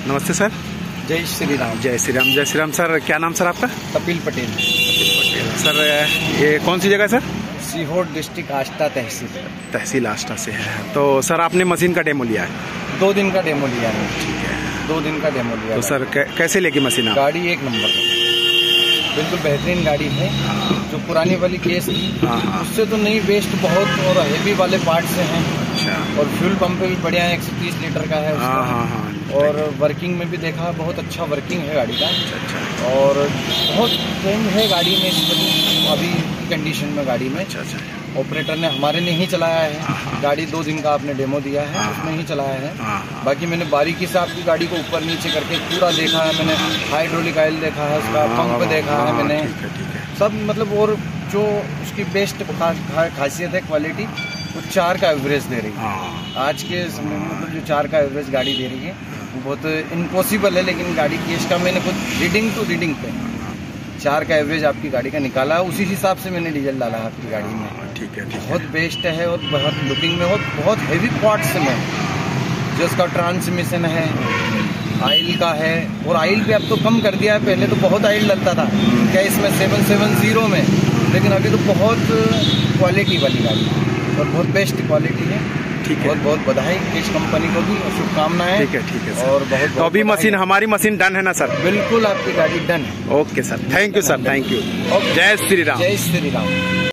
नमस्ते सर। जय श्री राम। जय श्री राम। जय श्री राम सर, क्या नाम सर आपका? कपिल पटेल। सर ये कौन सी जगह सर? सीहोर डिस्ट्रिक्ट आष्टा तहसील आष्टा से है। तो सर आपने मशीन का डेमो लिया है? 2 दिन का डेमो लिया है। ठीक है, 2 दिन का डेमो लिया। तो सर कैसे लेगी मशीन आप? गाड़ी 1 नंबर, बिल्कुल बेहतरीन गाड़ी है। जो पुरानी वाली केस थी उससे तो नहीं, वेस्ट बहुत और हेवी वाले पार्ट से हैं। अच्छा। और फ्यूल पंप भी बढ़िया है, 130 लीटर का है उसका। हाँ। और वर्किंग में भी देखा, बहुत अच्छा वर्किंग है गाड़ी का। अच्छा। और बहुत चेंज है गाड़ी में अभी की कंडीशन में गाड़ी में। अच्छा। ऑपरेटर ने हमारे ने ही चलाया है गाड़ी। 2 दिन का आपने डेमो दिया है, उसमें ही चलाया है। बाकी मैंने बारीकी से आपकी गाड़ी को ऊपर नीचे करके पूरा देखा है। मैंने हाइड्रोलिक ऑयल देखा है, उसका पंप देखा है मैंने, सब मतलब। और जो उसकी बेस्ट खासियत है, क्वालिटी, वो 4 का एवरेज दे रही है आज के समय में। मतलब जो 4 का एवरेज गाड़ी दे रही है वो बहुत इम्पॉसिबल है, लेकिन गाड़ी केस का मैंने कुछ रीडिंग टू रीडिंग पे 4 का एवरेज आपकी गाड़ी का निकाला है। उसी हिसाब से मैंने डीजल डाला है आपकी गाड़ी में। ठीक है। बहुत बेस्ट है और बहुत लुकिंग में बहुत हेवी पार्ट्स में। जो उसका ट्रांसमिशन है, आयल का है। और आयल भी अब तो कम कर दिया है, पहले तो बहुत आयल डलता था क्या इसमें 770 में, लेकिन अभी तो बहुत क्वालिटी वाली गाड़ी और बहुत बेस्ट क्वालिटी है। ठीक है, बहुत बधाई केस कंपनी को भी और शुभकामनाएं। ठीक है सर। और बहुत तो अभी मशीन, हमारी मशीन डन है ना सर? बिल्कुल आपकी गाड़ी डन है। Okay sir, thank you sir, thank you. जय श्री राम। जय श्री राम।